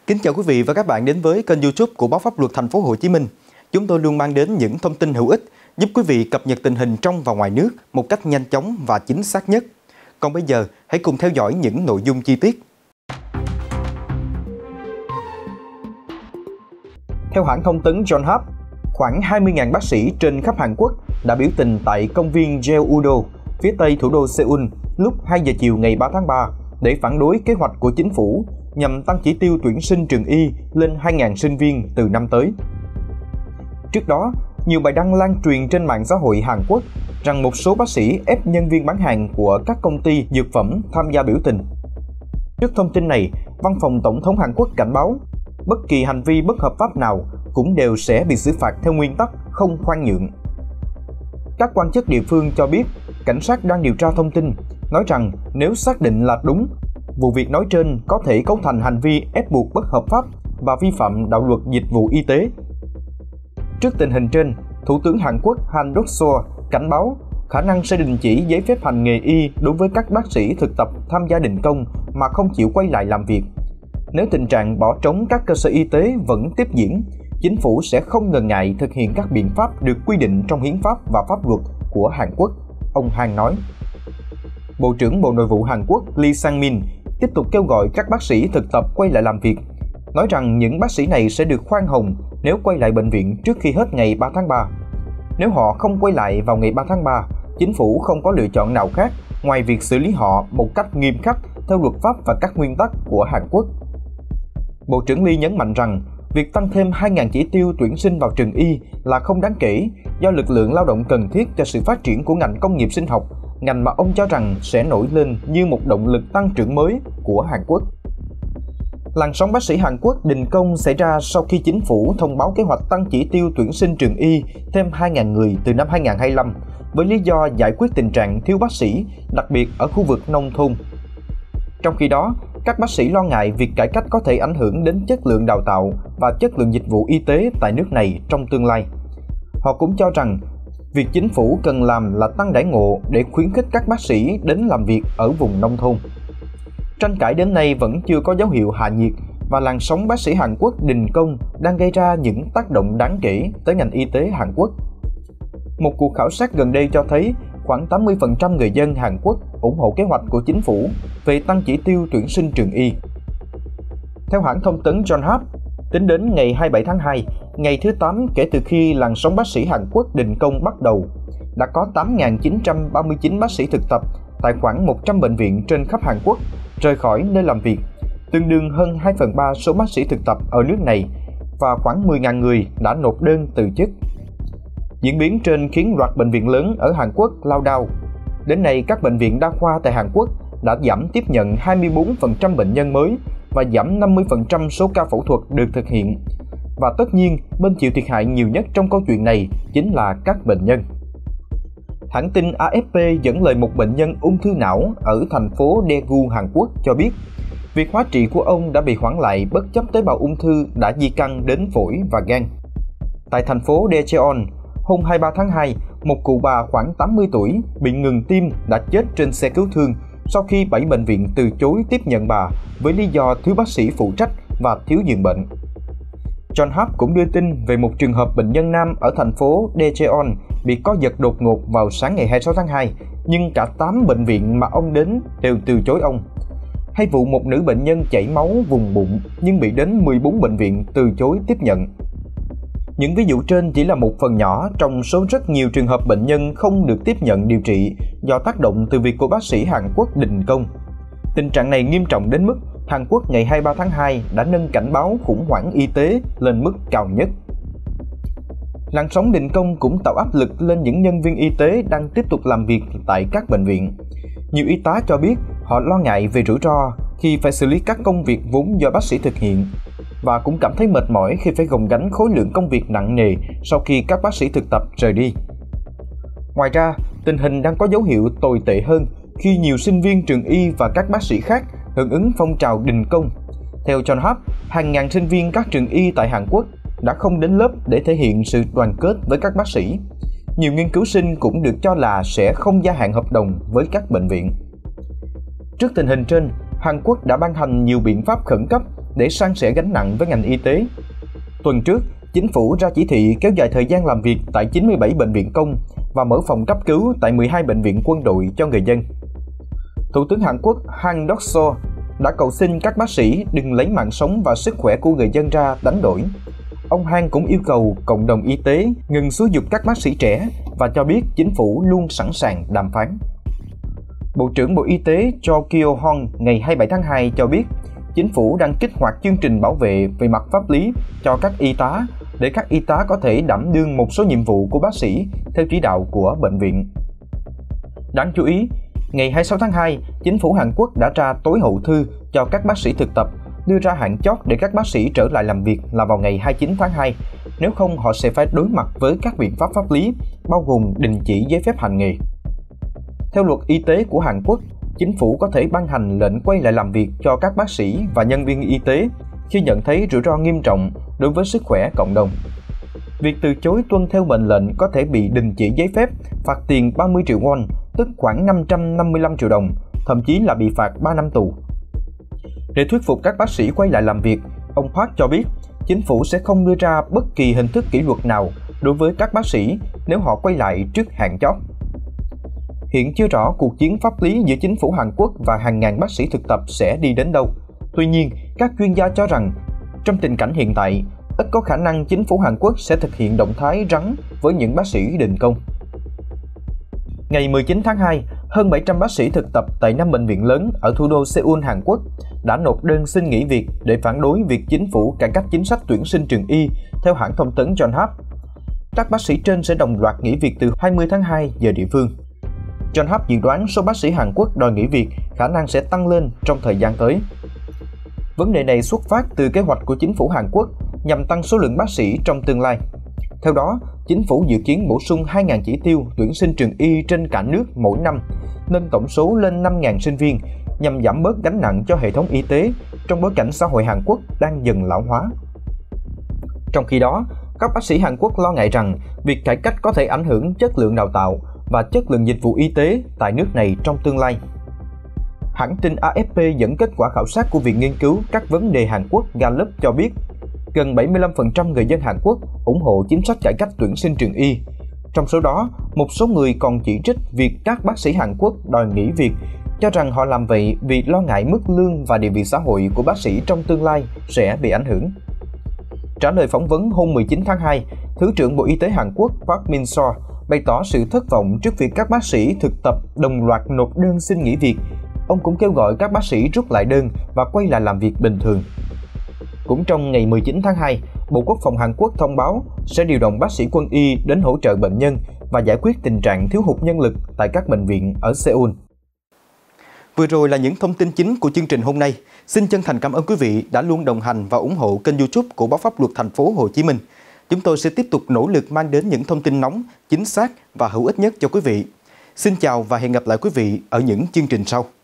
Kính chào quý vị và các bạn đến với kênh YouTube của Báo Pháp Luật Thành phố Hồ Chí Minh. Chúng tôi luôn mang đến những thông tin hữu ích giúp quý vị cập nhật tình hình trong và ngoài nước một cách nhanh chóng và chính xác nhất. Còn bây giờ, hãy cùng theo dõi những nội dung chi tiết. Theo hãng thông tấn Yonhap, khoảng 20.000 bác sĩ trên khắp Hàn Quốc đã biểu tình tại công viên Jeonju, phía tây thủ đô Seoul lúc 2 giờ chiều ngày 3 tháng 3 để phản đối kế hoạch của chính phủ nhằm tăng chỉ tiêu tuyển sinh trường y lên 2.000 sinh viên từ năm tới. Trước đó, nhiều bài đăng lan truyền trên mạng xã hội Hàn Quốc rằng một số bác sĩ ép nhân viên bán hàng của các công ty dược phẩm tham gia biểu tình. Trước thông tin này, Văn phòng Tổng thống Hàn Quốc cảnh báo, bất kỳ hành vi bất hợp pháp nào cũng đều sẽ bị xử phạt theo nguyên tắc không khoan nhượng. Các quan chức địa phương cho biết, cảnh sát đang điều tra thông tin, nói rằng nếu xác định là đúng, vụ việc nói trên có thể cấu thành hành vi ép buộc bất hợp pháp và vi phạm đạo luật dịch vụ y tế. Trước tình hình trên, Thủ tướng Hàn Quốc Han Duck-seo cảnh báo khả năng sẽ đình chỉ giấy phép hành nghề y đối với các bác sĩ thực tập tham gia đình công mà không chịu quay lại làm việc. Nếu tình trạng bỏ trống các cơ sở y tế vẫn tiếp diễn, chính phủ sẽ không ngần ngại thực hiện các biện pháp được quy định trong hiến pháp và pháp luật của Hàn Quốc, ông Han nói. Bộ trưởng Bộ Nội vụ Hàn Quốc Lee Sang-min tiếp tục kêu gọi các bác sĩ thực tập quay lại làm việc, nói rằng những bác sĩ này sẽ được khoan hồng nếu quay lại bệnh viện trước khi hết ngày 3 tháng 3. Nếu họ không quay lại vào ngày 3 tháng 3, chính phủ không có lựa chọn nào khác ngoài việc xử lý họ một cách nghiêm khắc theo luật pháp và các nguyên tắc của Hàn Quốc. Bộ trưởng Lee nhấn mạnh rằng, việc tăng thêm 2.000 chỉ tiêu tuyển sinh vào trường y là không đáng kể do lực lượng lao động cần thiết cho sự phát triển của ngành công nghiệp sinh học, ngành mà ông cho rằng sẽ nổi lên như một động lực tăng trưởng mới của Hàn Quốc. Làn sóng bác sĩ Hàn Quốc đình công xảy ra sau khi chính phủ thông báo kế hoạch tăng chỉ tiêu tuyển sinh trường y thêm 2.000 người từ năm 2025 với lý do giải quyết tình trạng thiếu bác sĩ, đặc biệt ở khu vực nông thôn. Trong khi đó, các bác sĩ lo ngại việc cải cách có thể ảnh hưởng đến chất lượng đào tạo và chất lượng dịch vụ y tế tại nước này trong tương lai. Họ cũng cho rằng, việc chính phủ cần làm là tăng đãi ngộ để khuyến khích các bác sĩ đến làm việc ở vùng nông thôn. Tranh cãi đến nay vẫn chưa có dấu hiệu hạ nhiệt và làn sóng bác sĩ Hàn Quốc đình công đang gây ra những tác động đáng kể tới ngành y tế Hàn Quốc. Một cuộc khảo sát gần đây cho thấy khoảng 80% người dân Hàn Quốc ủng hộ kế hoạch của chính phủ về tăng chỉ tiêu tuyển sinh trường y. Theo hãng thông tấn Yonhap, tính đến ngày 27 tháng 2, ngày thứ 8 kể từ khi làn sóng bác sĩ Hàn Quốc đình công bắt đầu, đã có 8.939 bác sĩ thực tập tại khoảng 100 bệnh viện trên khắp Hàn Quốc rời khỏi nơi làm việc, tương đương hơn 2/3 số bác sĩ thực tập ở nước này, và khoảng 10.000 người đã nộp đơn từ chức. Diễn biến trên khiến loạt bệnh viện lớn ở Hàn Quốc lao đao. Đến nay, các bệnh viện đa khoa tại Hàn Quốc đã giảm tiếp nhận 24% bệnh nhân mới và giảm 50% số ca phẫu thuật được thực hiện. Và tất nhiên, bên chịu thiệt hại nhiều nhất trong câu chuyện này chính là các bệnh nhân. Hãng tin AFP dẫn lời một bệnh nhân ung thư não ở thành phố Daegu, Hàn Quốc cho biết, việc hóa trị của ông đã bị hoãn lại bất chấp tế bào ung thư đã di căn đến phổi và gan. Tại thành phố Daejeon, hôm 23 tháng 2, một cụ bà khoảng 80 tuổi bị ngừng tim đã chết trên xe cứu thương sau khi 7 bệnh viện từ chối tiếp nhận bà với lý do thiếu bác sĩ phụ trách và thiếu giường bệnh. Yonhap cũng đưa tin về một trường hợp bệnh nhân nam ở thành phố Daejeon bị co giật đột ngột vào sáng ngày 26 tháng 2, nhưng cả 8 bệnh viện mà ông đến đều từ chối ông. Hay vụ một nữ bệnh nhân chảy máu vùng bụng nhưng bị đến 14 bệnh viện từ chối tiếp nhận. Những ví dụ trên chỉ là một phần nhỏ trong số rất nhiều trường hợp bệnh nhân không được tiếp nhận điều trị do tác động từ việc của bác sĩ Hàn Quốc đình công. Tình trạng này nghiêm trọng đến mức Hàn Quốc ngày 23 tháng 2 đã nâng cảnh báo khủng hoảng y tế lên mức cao nhất. Làn sóng đình công cũng tạo áp lực lên những nhân viên y tế đang tiếp tục làm việc tại các bệnh viện. Nhiều y tá cho biết họ lo ngại về rủi ro khi phải xử lý các công việc vốn do bác sĩ thực hiện, và cũng cảm thấy mệt mỏi khi phải gồng gánh khối lượng công việc nặng nề sau khi các bác sĩ thực tập rời đi. Ngoài ra, tình hình đang có dấu hiệu tồi tệ hơn khi nhiều sinh viên trường y và các bác sĩ khác hưởng ứng phong trào đình công. Theo Yonhap, hàng ngàn sinh viên các trường y tại Hàn Quốc đã không đến lớp để thể hiện sự đoàn kết với các bác sĩ. Nhiều nghiên cứu sinh cũng được cho là sẽ không gia hạn hợp đồng với các bệnh viện. Trước tình hình trên, Hàn Quốc đã ban hành nhiều biện pháp khẩn cấp để san sẻ gánh nặng với ngành y tế. Tuần trước, chính phủ ra chỉ thị kéo dài thời gian làm việc tại 97 bệnh viện công và mở phòng cấp cứu tại 12 bệnh viện quân đội cho người dân. Thủ tướng Hàn Quốc Han Duck-seo đã cầu xin các bác sĩ đừng lấy mạng sống và sức khỏe của người dân ra đánh đổi. Ông Han cũng yêu cầu cộng đồng y tế ngừng xúi giục các bác sĩ trẻ và cho biết chính phủ luôn sẵn sàng đàm phán. Bộ trưởng Bộ Y tế Cho Kyo-hong ngày 27 tháng 2 cho biết chính phủ đang kích hoạt chương trình bảo vệ về mặt pháp lý cho các y tá để các y tá có thể đảm đương một số nhiệm vụ của bác sĩ theo chỉ đạo của bệnh viện. Đáng chú ý, ngày 26 tháng 2, chính phủ Hàn Quốc đã ra tối hậu thư cho các bác sĩ thực tập, đưa ra hạn chót để các bác sĩ trở lại làm việc là vào ngày 29 tháng 2. Nếu không, họ sẽ phải đối mặt với các biện pháp pháp lý, bao gồm đình chỉ giấy phép hành nghề. Theo luật y tế của Hàn Quốc, chính phủ có thể ban hành lệnh quay lại làm việc cho các bác sĩ và nhân viên y tế khi nhận thấy rủi ro nghiêm trọng đối với sức khỏe cộng đồng. Việc từ chối tuân theo mệnh lệnh có thể bị đình chỉ giấy phép, phạt tiền 30 triệu won, tức khoảng 555 triệu đồng, thậm chí là bị phạt 3 năm tù. Để thuyết phục các bác sĩ quay lại làm việc, ông Park cho biết chính phủ sẽ không đưa ra bất kỳ hình thức kỷ luật nào đối với các bác sĩ nếu họ quay lại trước hạn chót. Hiện chưa rõ cuộc chiến pháp lý giữa chính phủ Hàn Quốc và hàng ngàn bác sĩ thực tập sẽ đi đến đâu. Tuy nhiên, các chuyên gia cho rằng trong tình cảnh hiện tại, ít có khả năng chính phủ Hàn Quốc sẽ thực hiện động thái rắn với những bác sĩ đình công. Ngày 19 tháng 2, hơn 700 bác sĩ thực tập tại 5 bệnh viện lớn ở thủ đô Seoul, Hàn Quốc đã nộp đơn xin nghỉ việc để phản đối việc chính phủ cải cách chính sách tuyển sinh trường y, theo hãng thông tấn Yonhap. Các bác sĩ trên sẽ đồng loạt nghỉ việc từ 20 tháng 2 giờ địa phương. Yonhap dự đoán số bác sĩ Hàn Quốc đòi nghỉ việc khả năng sẽ tăng lên trong thời gian tới. Vấn đề này xuất phát từ kế hoạch của chính phủ Hàn Quốc nhằm tăng số lượng bác sĩ trong tương lai. Theo đó, chính phủ dự kiến bổ sung 2.000 chỉ tiêu tuyển sinh trường y trên cả nước mỗi năm, nâng tổng số lên 5.000 sinh viên nhằm giảm bớt gánh nặng cho hệ thống y tế trong bối cảnh xã hội Hàn Quốc đang dần lão hóa. Trong khi đó, các bác sĩ Hàn Quốc lo ngại rằng việc cải cách có thể ảnh hưởng chất lượng đào tạo và chất lượng dịch vụ y tế tại nước này trong tương lai. Hãng tin AFP dẫn kết quả khảo sát của Viện Nghiên cứu các vấn đề Hàn Quốc Gallup cho biết gần 75% người dân Hàn Quốc ủng hộ chính sách cải cách tuyển sinh trường y. Trong số đó, một số người còn chỉ trích việc các bác sĩ Hàn Quốc đòi nghỉ việc, cho rằng họ làm vậy vì lo ngại mức lương và địa vị xã hội của bác sĩ trong tương lai sẽ bị ảnh hưởng. Trả lời phỏng vấn hôm 19 tháng 2, Thứ trưởng Bộ Y tế Hàn Quốc Park Min-seo bày tỏ sự thất vọng trước việc các bác sĩ thực tập đồng loạt nộp đơn xin nghỉ việc. Ông cũng kêu gọi các bác sĩ rút lại đơn và quay lại làm việc bình thường. Cũng trong ngày 19 tháng 2, Bộ Quốc phòng Hàn Quốc thông báo sẽ điều động bác sĩ quân y đến hỗ trợ bệnh nhân và giải quyết tình trạng thiếu hụt nhân lực tại các bệnh viện ở Seoul. Vừa rồi là những thông tin chính của chương trình hôm nay. Xin chân thành cảm ơn quý vị đã luôn đồng hành và ủng hộ kênh YouTube của Báo Pháp Luật Thành phố Hồ Chí Minh. Chúng tôi sẽ tiếp tục nỗ lực mang đến những thông tin nóng, chính xác và hữu ích nhất cho quý vị. Xin chào và hẹn gặp lại quý vị ở những chương trình sau.